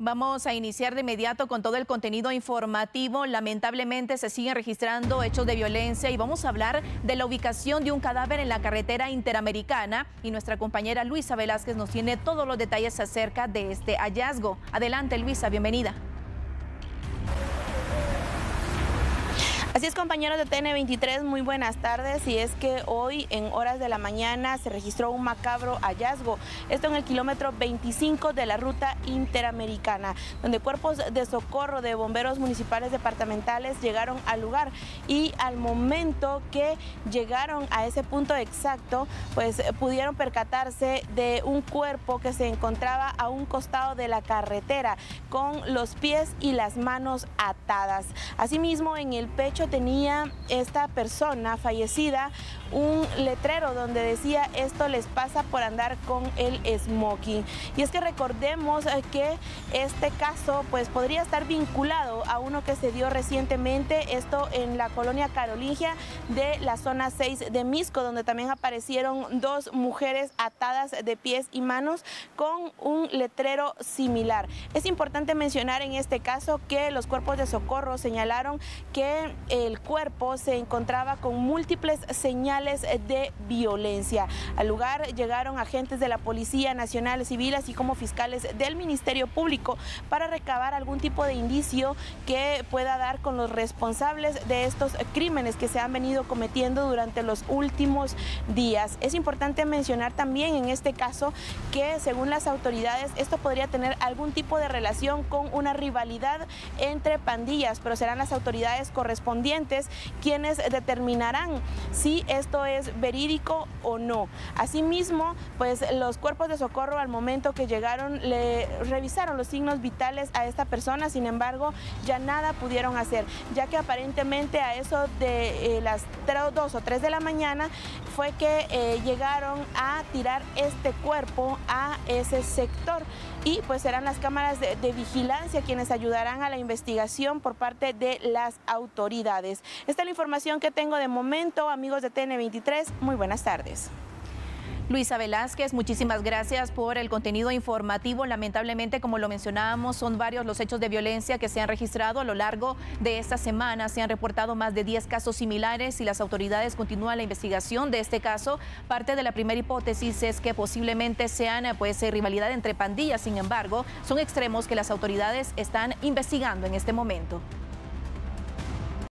Vamos a iniciar de inmediato con todo el contenido informativo. Lamentablemente se siguen registrando hechos de violencia y vamos a hablar de la ubicación de un cadáver en la carretera interamericana y nuestra compañera Luisa Velázquez nos tiene todos los detalles acerca de este hallazgo. Adelante, Luisa, bienvenida. Así es, compañeros de TN23, muy buenas tardes. Y es que hoy en horas de la mañana se registró un macabro hallazgo, esto en el kilómetro 25 de la ruta interamericana, donde cuerpos de socorro de bomberos municipales departamentales llegaron al lugar, y al momento que llegaron a ese punto exacto, pues pudieron percatarse de un cuerpo que se encontraba a un costado de la carretera con los pies y las manos atadas. Asimismo, en el pecho tenía esta persona fallecida un letrero donde decía: esto les pasa por andar con el smoking. Y es que recordemos que este caso pues podría estar vinculado a uno que se dio recientemente, esto en la colonia Carolingia de la zona 6 de Misco, donde también aparecieron dos mujeres atadas de pies y manos con un letrero similar. Es importante mencionar en este caso que los cuerpos de socorro señalaron que el cuerpo se encontraba con múltiples señales de violencia. Al lugar llegaron agentes de la Policía Nacional Civil, así como fiscales del Ministerio Público, para recabar algún tipo de indicio que pueda dar con los responsables de estos crímenes que se han venido cometiendo durante los últimos días. Es importante mencionar también en este caso que, según las autoridades, esto podría tener algún tipo de relación con una rivalidad entre pandillas, pero serán las autoridades correspondientes quienes determinarán si esto es verídico o no. Asimismo, pues los cuerpos de socorro, al momento que llegaron, le revisaron los signos vitales a esta persona. Sin embargo, ya nada pudieron hacer, ya que aparentemente a eso de las 2 o 3 de la mañana fue que llegaron a tirar este cuerpo a ese sector, y pues serán las cámaras de vigilancia quienes ayudarán a la investigación por parte de las autoridades. Esta es la información que tengo de momento, amigos de TN23, muy buenas tardes. Luisa Velázquez, muchísimas gracias por el contenido informativo. Lamentablemente, como lo mencionábamos, son varios los hechos de violencia que se han registrado a lo largo de esta semana. Se han reportado más de 10 casos similares y las autoridades continúan la investigación de este caso. Parte de la primera hipótesis es que posiblemente sean rivalidad entre pandillas. Sin embargo, son extremos que las autoridades están investigando en este momento.